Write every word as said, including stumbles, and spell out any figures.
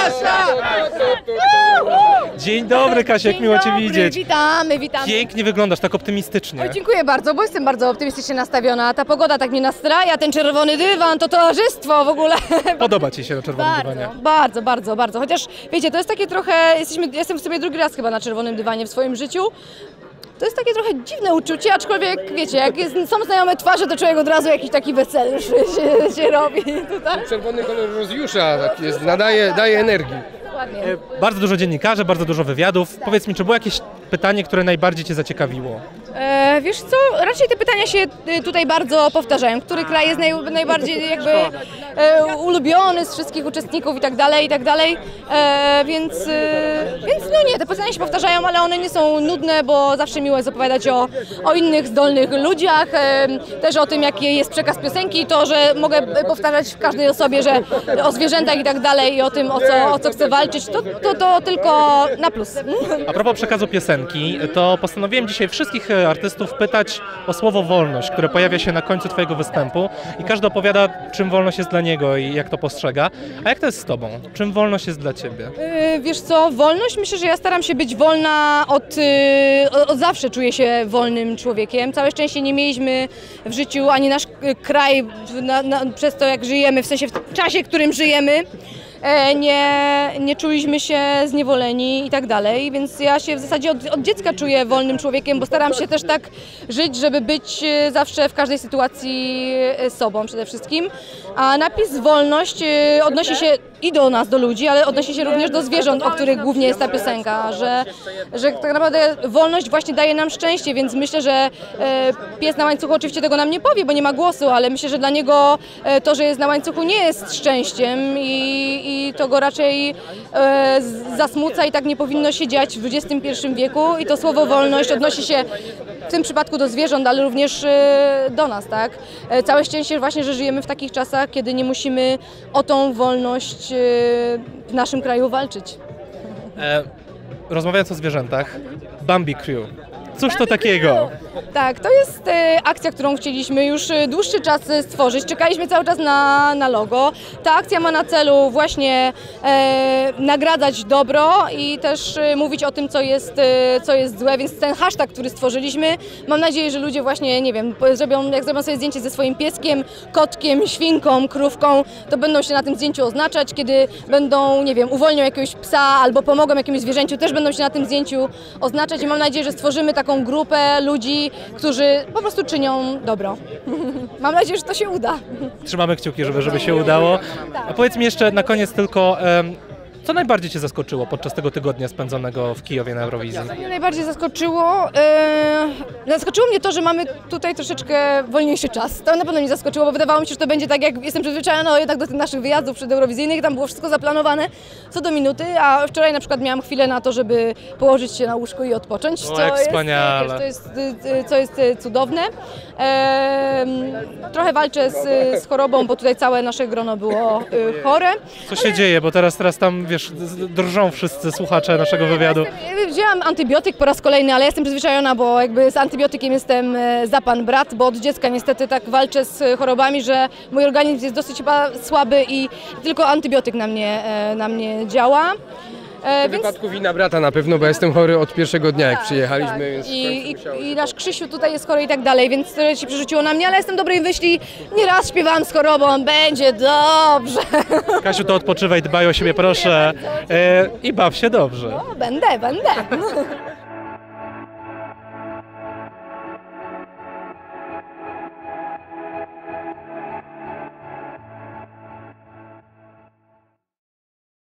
Kasia! Dzień dobry, Kasia, jak miło Cię widzieć. Witamy, witamy. Pięknie wyglądasz, tak optymistycznie. O, dziękuję bardzo, bo jestem bardzo optymistycznie nastawiona. Ta pogoda tak mnie nastraja, ten czerwony dywan, to towarzystwo w ogóle. Podoba Ci się na czerwonym Bardzo, dywanie? bardzo, bardzo, bardzo. Chociaż wiecie, to jest takie trochę, jesteśmy, jestem w sobie drugi raz chyba na czerwonym dywanie w swoim życiu. To jest takie trochę dziwne uczucie, aczkolwiek wiecie, jak jest, są znajome twarze, to człowiek od razu jakiś taki weselszy się, się robi tutaj. Czerwony kolor rozjusza, tak jest, nadaje, daje energii. Dokładnie. E, Bardzo dużo dziennikarzy, bardzo dużo wywiadów. Powiedz mi, czy było jakieś pytanie, które najbardziej Cię zaciekawiło? E, wiesz co, raczej te pytania się y, tutaj bardzo powtarzają. Który kraj jest naj, najbardziej jakby e, ulubiony z wszystkich uczestników i tak dalej, i tak dalej. E, więc, y, więc no nie, te pytania się powtarzają, ale one nie są nudne, bo zawsze miło jest opowiadać o, o innych zdolnych ludziach, e, też o tym, jaki jest przekaz piosenki, to, że mogę powtarzać w każdej osobie, że o zwierzętach i tak dalej i o tym, o co, o co chcę walczyć, to, to, to tylko na plus. A propos przekazu piosenki, to postanowiłem dzisiaj wszystkich artystów pytać o słowo wolność, które pojawia się na końcu Twojego występu i każdy opowiada, czym wolność jest dla niego i jak to postrzega. A jak to jest z Tobą? Czym wolność jest dla Ciebie? Yy, Wiesz co, wolność, myślę, że ja staram się być wolna od, yy, od zawsze, czuję się wolnym człowiekiem. Całe szczęście nie mieliśmy w życiu ani nasz kraj na, na, przez to, jak żyjemy, w sensie w czasie, w którym żyjemy, Nie, nie czuliśmy się zniewoleni i tak dalej, więc ja się w zasadzie od, od dziecka czuję wolnym człowiekiem, bo staram się też tak żyć, żeby być zawsze w każdej sytuacji sobą przede wszystkim. A napis wolność odnosi się i do nas, do ludzi, ale odnosi się również do zwierząt, o których głównie jest ta piosenka, że, że tak naprawdę wolność właśnie daje nam szczęście, więc myślę, że pies na łańcuchu oczywiście tego nam nie powie, bo nie ma głosu, ale myślę, że dla niego to, że jest na łańcuchu, nie jest szczęściem i i to go raczej e, zasmuca i tak nie powinno się dziać w dwudziestym pierwszym wieku i to słowo wolność odnosi się w tym przypadku do zwierząt, ale również e, do nas, tak? E, całe szczęście właśnie, że żyjemy w takich czasach, kiedy nie musimy o tą wolność e, w naszym kraju walczyć. E, rozmawiając o zwierzętach, Bambi Crew. Cóż to takiego? Tak, to jest e, akcja, którą chcieliśmy już e, dłuższy czas e, stworzyć. Czekaliśmy cały czas na, na logo. Ta akcja ma na celu właśnie e, nagradzać dobro i też e, mówić o tym, co jest, e, co jest złe, więc ten hashtag, który stworzyliśmy, mam nadzieję, że ludzie właśnie, nie wiem, zrobią, jak zrobią sobie zdjęcie ze swoim pieskiem, kotkiem, świnką, krówką, to będą się na tym zdjęciu oznaczać. Kiedy będą, nie wiem, uwolnią jakiegoś psa albo pomogą jakiemuś zwierzęciu, też będą się na tym zdjęciu oznaczać i mam nadzieję, że stworzymy taką taką grupę ludzi, którzy po prostu czynią dobro. Mam nadzieję, że to się uda. Trzymamy kciuki, żeby, żeby się udało. A powiedz mi jeszcze na koniec tylko, um, co najbardziej Cię zaskoczyło podczas tego tygodnia spędzonego w Kijowie na Eurowizji? Co mnie najbardziej zaskoczyło? Yy, zaskoczyło mnie to, że mamy tutaj troszeczkę wolniejszy czas. To na pewno mnie zaskoczyło, bo wydawało mi się, że to będzie tak, jak jestem przyzwyczajona jednak do tych naszych wyjazdów przedeurowizyjnych, tam było wszystko zaplanowane co do minuty, a wczoraj na przykład miałam chwilę na to, żeby położyć się na łóżku i odpocząć, O, co, jak jest, wspaniale. wiesz, to jest, co jest cudowne. Yy, trochę walczę z, z chorobą, bo tutaj całe nasze grono było yy, chore. Co się dzieje, bo teraz, teraz tam, wiesz, drżą wszyscy słuchacze naszego wywiadu. Wzięłam antybiotyk po raz kolejny, ale jestem przyzwyczajona, bo jakby z antybiotykiem jestem za pan brat, bo od dziecka niestety tak walczę z chorobami, że mój organizm jest dosyć chyba słaby i tylko antybiotyk na mnie, na mnie działa. W więc... wypadku wina brata na pewno, bo ja jestem chory od pierwszego dnia, jak przyjechaliśmy. Tak. Więc I, i, I nasz Krzysiu tutaj jest chory i tak dalej, więc to się przerzuciło na mnie, ale jestem dobrej myśli. Nieraz śpiewałam z chorobą, będzie dobrze. Kasiu, to odpoczywaj, dbaj o siebie, proszę. E, I baw się dobrze. No, będę, będę.